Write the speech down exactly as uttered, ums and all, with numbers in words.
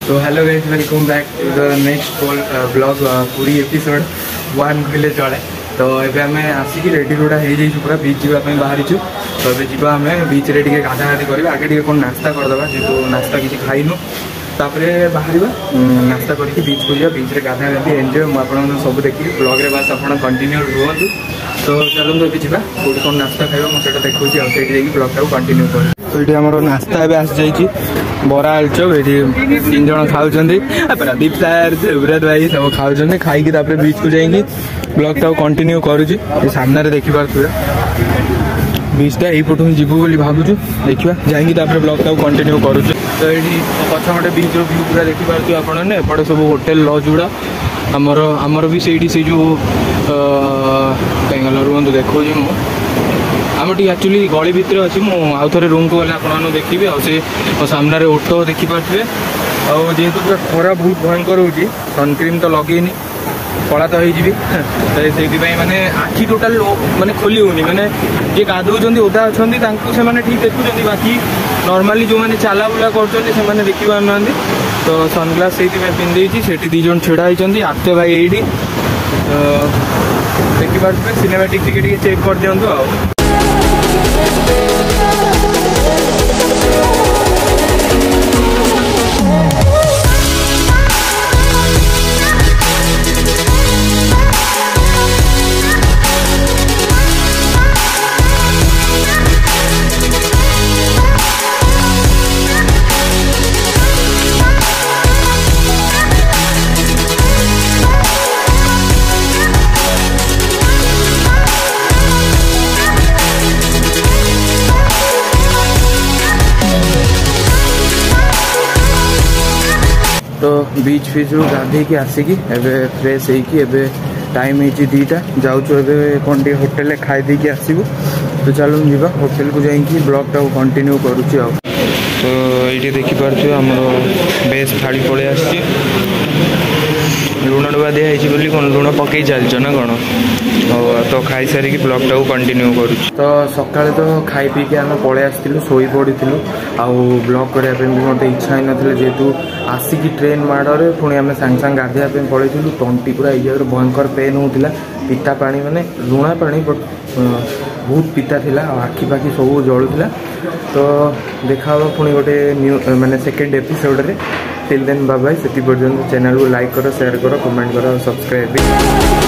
तो hello guys, welcome back to the next blog पूरी episode one कहले चले। तो ये आम आसिक रेडी रोडा हो जाइए पूरा बीच जावाई बाहरी। तो ये जी आम बीच रे टे गाधा गाधी कर आगे टे कौन नास्ता करदे जेहतु नास्ता किसी खाइनु तापर बाहर नास्ता करके बीच को जा बीच रे गाधा गाधी एंजॉय मुझे सब देखिए ब्लॉग रे बस आप कंटिन्यू रुहतु। तो चलते अभी जा कौट कौन नास्ता खाइबा मुझे देखा जाइए ब्लॉग टाक कंटिन्यू कर। तो ये आम नास्ता एवं आसी जाइए बरा आलुचप ये तीन जन खाऊँ प्रदीप सार देवराज भाई सब खाऊँ खाई बीच को जाइए ब्लॉग टाक कंटिन्यू करुँची सामने देखिपे बीचटा यहीपटू जीवु बोली भावुँ देखा जाइए ब्लॉग टाक कंटिन्यू करुँच। तो ये पछपटे बीच व्यू पूरा देखिपे आपने एपटे सब होटेल लज गुड़ा आमर आमर भी से जो कहीं रुहतु देखो आम टी एक्चुअली गली भितर अच्छी आउ थे रूम को गले आप देखिए आसे सामने ऑटो देखिपे जेहेतु पूरा खरा बहुत भयंकर हो सनक्रीम तो लगेनी कला तो होती माने आखि टोटाल माने खोली होनी माने जे गाधौं ओदा अच्छा से ठीक देखुं बाकी नॉर्मली जो मैंने चला बुला कर देखी पार ना। तो सनग्लास से पिंधे से दी जन छिड़ा होती आते भाई ये देखिपे सिनेमाटिक टिके चेक कर दिंतु आ तो बीच फीच गाधे की आसिकी एवं फ्रेश होगी टाइम हो दीटा जाऊँ कौन टे होटेल खाई देकी आसबू। तो चलो जा होटेल को जाइए ब्लॉग टाक कंटिन्यू करुँची। आ तो ये देखिपे आम बेस थाली पलि आस लुण डबा दिखाई बोली कौन लुण पकई चलच ना कौन तो खाई सारिकी ब्लॉग टाक कंटिन्यू करुँ। तो सका तो खाई पी के आम पलि आसलु शोई पड़ू आउ ब्लॉग करने भी मत इच्छा ही नाला जेहेतु आसिकी ट्रेन माड़े पुणी आम सांगे सांगे गाधेवाई पलैलु तंटी पूरा ये जगह भयंकर पेन होता पिता पानी माने लुणा पानी बट बहुत पिता थिला आखि पाखि सब जलूला। तो देखा पुणी गोटे न्यू माने सेकेंड एपिसोड रे टिल देन बाय बाय। से पर्यंत चैनल को लाइक करो शेयर करो कमेंट करो सब्सक्राइब भी।